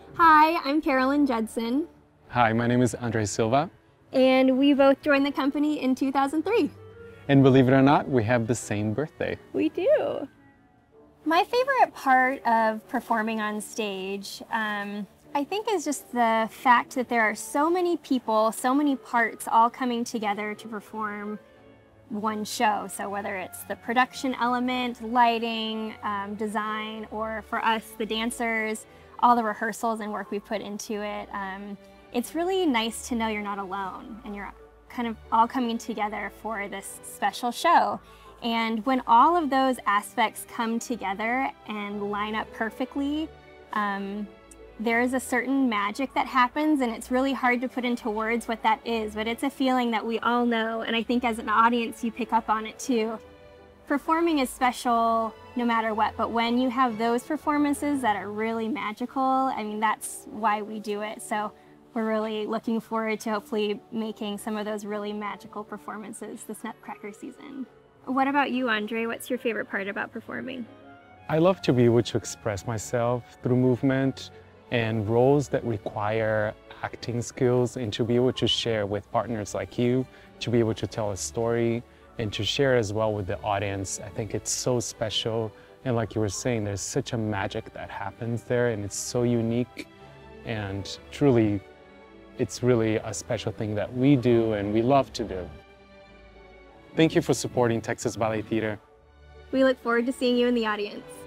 Hi, I'm Carolyn Judson, Hi, my name is Andre Silva. and we both joined the company in 2003. And believe it or not, we have the same birthday. We do. My favorite part of performing on stage, I think, is just the fact that there are so many people, so many parts all coming together to perform one show. So whether it's the production element, lighting, design, or for us, the dancers, all the rehearsals and work we put into it, it's really nice to know you're not alone and you're kind of all coming together for this special show. And when all of those aspects come together and line up perfectly, there is a certain magic that happens, and it's really hard to put into words what that is, but it's a feeling that we all know, and I think as an audience you pick up on it too. Performing is special no matter what, but when you have those performances that are really magical, I mean, that's why we do it. So we're really looking forward to hopefully making some of those really magical performances this Nutcracker season. What about you, Andre? What's your favorite part about performing? I love to be able to express myself through movement and roles that require acting skills, and to be able to share with partners like you, to be able to tell a story and to share as well with the audience. I think it's so special. And like you were saying, there's such a magic that happens there, and it's so unique, and truly, it's really a special thing that we do and we love to do. Thank you for supporting Texas Ballet Theater. We look forward to seeing you in the audience.